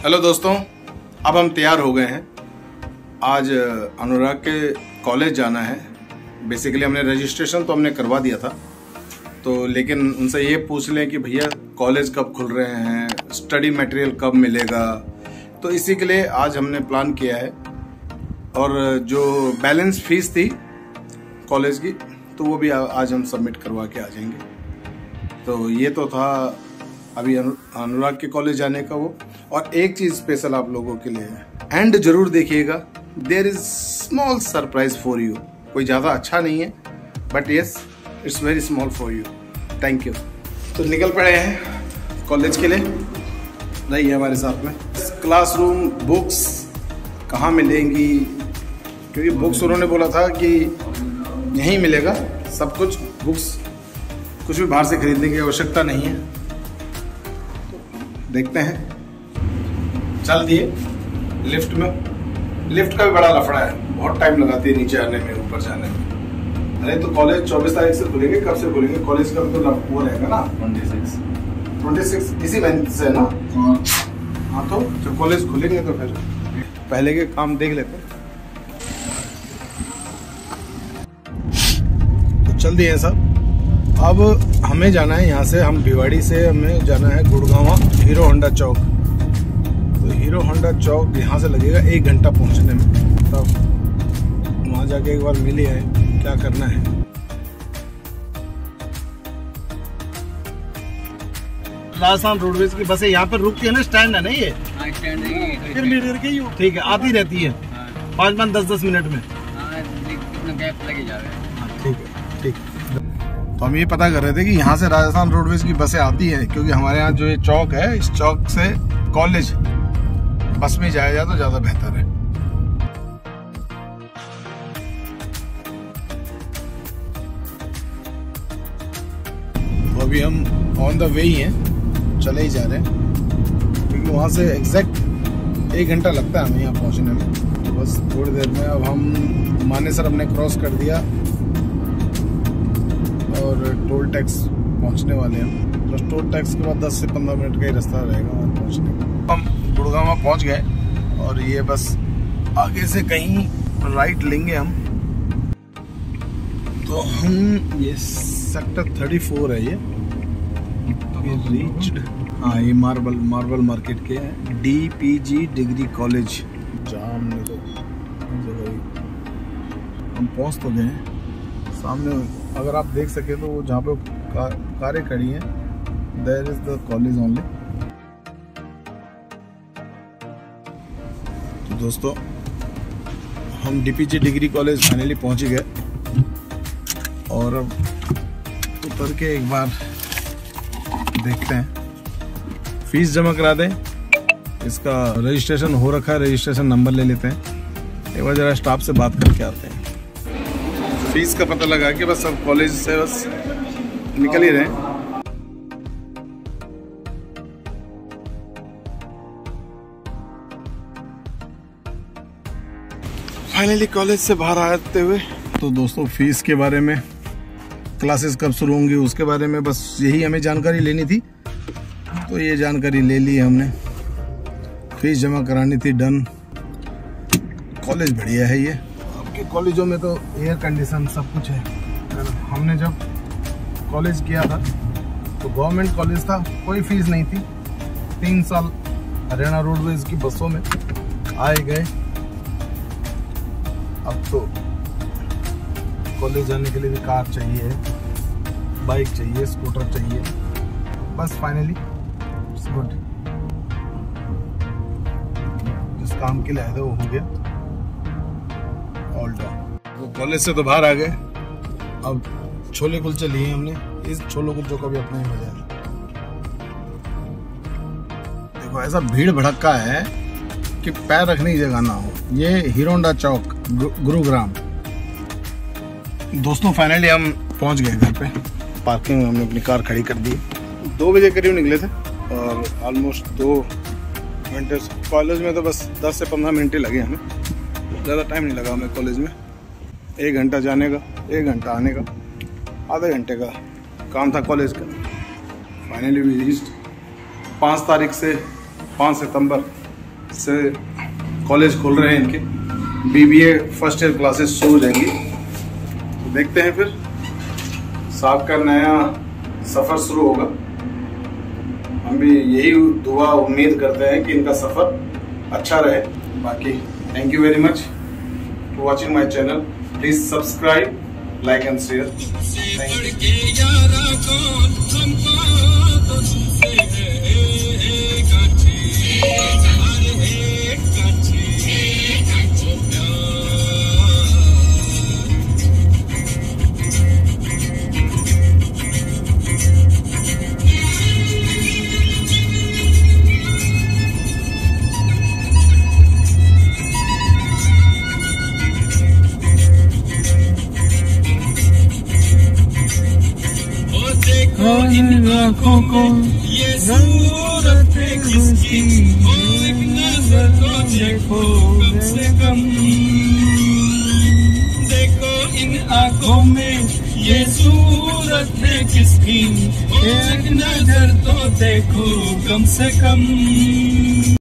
Hello दोस्तों, अब हम तैयार हो गए हैं। आज अनुराग के कॉलेज जाना है। बेसिकली हमने रजिस्ट्रेशन तो हमने करवा दिया था, तो लेकिन उनसे ये पूछ लें कि भैया कॉलेज कब खुल रहे हैं, स्टडी मटेरियल कब मिलेगा। तो इसी के लिए आज हमने प्लान किया है। और जो बैलेंस फीस थी कॉलेज की, तो वो भी आज हम सबमिट करवा के आ जाएंगे। तो ये तो था अभी अनुराग के कॉलेज जाने का वो। और एक चीज स्पेशल आप लोगों के लिए है, एंड जरूर देखिएगा। There is small surprise for you. कोई ज्यादा अच्छा नहीं है, but yes it's very small for you. Thank you. तो निकल पड़े हैं कॉलेज के लिए। रही है हमारे साथ में। क्लासरूम बुक्स कहाँ मिलेंगी, क्योंकि बुक्स उन्होंने बोला था कि यहीं मिलेगा सब कुछ। बुक्स कुछ भी बाहर से खरीदने की आवश्यकता नहीं है। देखते हैं, चल दिए लिफ्ट में। लिफ्ट का भी बड़ा लफड़ा है, बहुत टाइम लगाती है नीचे आने में, ऊपर जाने में। अरे तो कॉलेज 24 तारीख से खुलेंगे, कब से खुलेंगे? कॉलेज का तो वो रहेगा ना 26 इसी महीने से है ना। हाँ तो जब कॉलेज खुलेंगे तो फिर पहले के काम देख लेते हैं। तो चल दिए सब। अब हमें जाना है यहाँ से, हम भिवाड़ी से हमें जाना है गुड़गांव हीरो होंडा चौक। तो हीरो होंडा चौक यहाँ से लगेगा 1 घंटा पहुँचने में। तब वहाँ जाके एक बार मिल आए क्या करना है। राजस्थान रोडवेज की बसें यहाँ पर रुकती है ना, स्टैंड है ना ये? स्टैंड है, फिर मीटर की ठीक है, आती रहती है 5-5 10-10 मिनट में। कितना गैप लगे जा रहा है। ठीक है, ठीक है। तो हम ये पता कर रहे थे कि यहाँ से राजस्थान रोडवेज की बसें आती हैं, क्योंकि हमारे यहाँ जो ये चौक है, इस चौक से कॉलेज बस में जाया जाए तो ज्यादा बेहतर है। तो अभी हम ऑन द वे ही हैं, चले ही जा रहे हैं, क्योंकि वहाँ से एग्जैक्ट 1 घंटा लगता है हमें यहाँ पहुँचने में। तो बस थोड़ी देर में अब हम मानेसर हमने क्रॉस कर दिया और टोल टैक्स पहुंचने वाले हैं। बस टोल टैक्स के बाद 10 से 15 मिनट का ही रास्ता रहेगा वहाँ पहुंचने का। हम गुड़गांव पहुंच गए और ये बस आगे से कहीं राइट लेंगे हम। तो हम ये सेक्टर 34 है ये रीच्ड। हाँ, ये मार्बल मार्केट के हैं। DPG डिग्री कॉलेज जाम ने तो हम पहुँच तो गए हैं। सामने अगर आप देख सके तो जहाँ पे कारें खड़ी हैं, there is the college only. तो दोस्तों, हम DPG डिग्री कॉलेज फाइनली पहुंच गए और अब उतर के एक बार देखते हैं। फीस जमा करा दें, इसका रजिस्ट्रेशन हो रखा है, रजिस्ट्रेशन नंबर ले लेते हैं। एक बार जरा स्टाफ से बात करके आते हैं। फीस का पता लगा के बस अब कॉलेज से बस निकल ही रहे हैं। फाइनली कॉलेज से बाहर आते हुए। तो दोस्तों, फीस के बारे में, क्लासेस कब शुरू होंगी उसके बारे में बस यही हमें जानकारी लेनी थी। तो ये जानकारी ले ली हमने। फीस जमा करानी थी, डन। कॉलेज बढ़िया है ये। के कॉलेजों में तो एयर कंडीशन सब कुछ है। हमने जब कॉलेज किया था तो गवर्नमेंट कॉलेज था, कोई फीस नहीं थी। 3 साल हरियाणा रोडवेज की बसों में आए गए। अब तो कॉलेज जाने के लिए भी कार चाहिए, बाइक चाहिए, स्कूटर चाहिए। बस फाइनली इट्स गुड। जिस काम के लिए आए थे वो हो गया। तो कॉलेज से तो बाहर आ गए। अब छोले कुलचे लिए हमने। इस छोले कुलचों का भी अपना ही मजा है। देखो ऐसा भीड़ भड़का है कि पैर रखने की जगह ना हो। ये हीरो होंडा चौक, गुरुग्राम। दोस्तों, फाइनली हम पहुंच गए घर पे। पार्किंग में हमने अपनी कार खड़ी कर दी। 2 बजे करीब निकले थे और ऑलमोस्ट 2 घंटे। कॉलेज में तो बस 10 से 15 मिनट ही लगे हमें, ज़्यादा टाइम नहीं लगा हमें कॉलेज में। 1 घंटा जाने का, 1 घंटा आने का, आधे घंटे का काम था कॉलेज का। Finally we reached. 5 तारीख से 5 सितंबर से कॉलेज खोल रहे हैं इनके, BBA फर्स्ट ईयर क्लासेस शुरू हो जाएंगी। तो देखते हैं फिर साहब का नया सफ़र शुरू होगा। हम भी यही दुआ उम्मीद करते हैं कि इनका सफ़र अच्छा रहे। बाकी thank you very much for watching my channel. Please subscribe, like and share. Thank इन आँखों को ये सूरत है किसकी, एक नजर तो देखो कम से कम। देखो इन आँखों में ये सूरत है किसकी, एक नजर तो देखो कम से कम।